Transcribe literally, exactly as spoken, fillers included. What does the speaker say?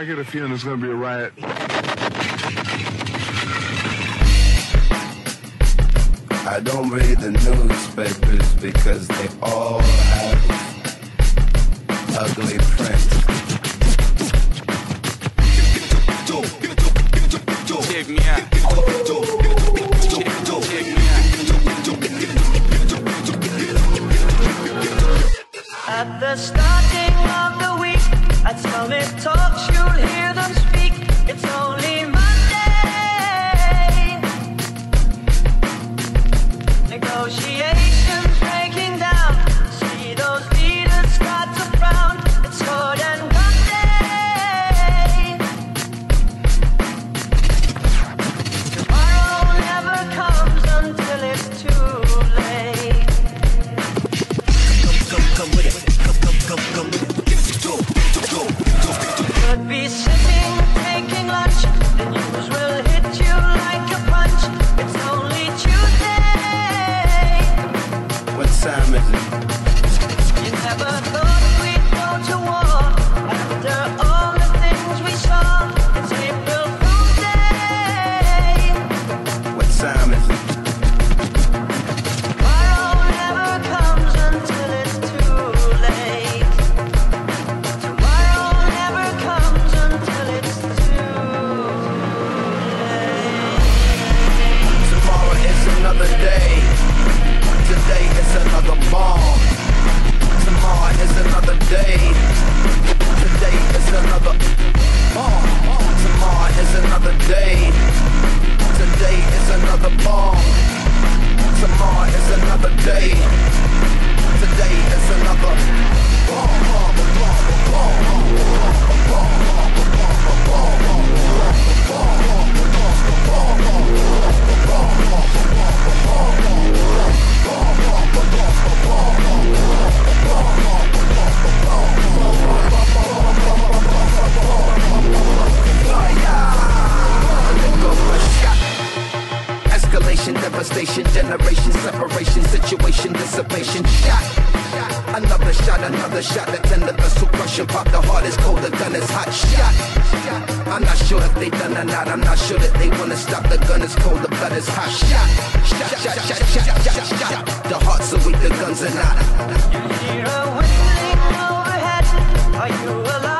I get a feeling there's going to be a riot. I don't read the newspapers because they all have ugly print. Check me out. Check me out. At the starting of the week, at Summit Talks, you'll hear them speak. It's only Monday. Negotiations breaking down. See those leaders start to frown. It's more than one day. Tomorrow never comes until it's too late. Come, come with it. Come, come, come, come with it. Could be sitting, taking lunch. The news will hit you like a punch. It's only Tuesday. What time is it? You never thought we'd go to war after all the things we saw. It's April Fool's Day. What time is it? Tomorrow never comes until it's too late. Tomorrow never comes until it's too late. Tomorrow is another day. Today is another bomb. Tomorrow is another day. Today is another bomb. Tomorrow is another day. Today is another bomb. Tomorrow is another day. Today is another bomb. Escalation, devastation, generation, separation, situation, dissipation, shot. Another shot, another shot, that's ended the suppression. Pop the heart is cold, the gun is hot, shot. I'm not sure if they done or not, I'm not sure that they wanna stop. The gun is cold, the blood is hot, shot. Shot, shot, shot, shot, shot, shot. The hearts are weak, the guns are not. You hear a whistling overhead. Are you alive?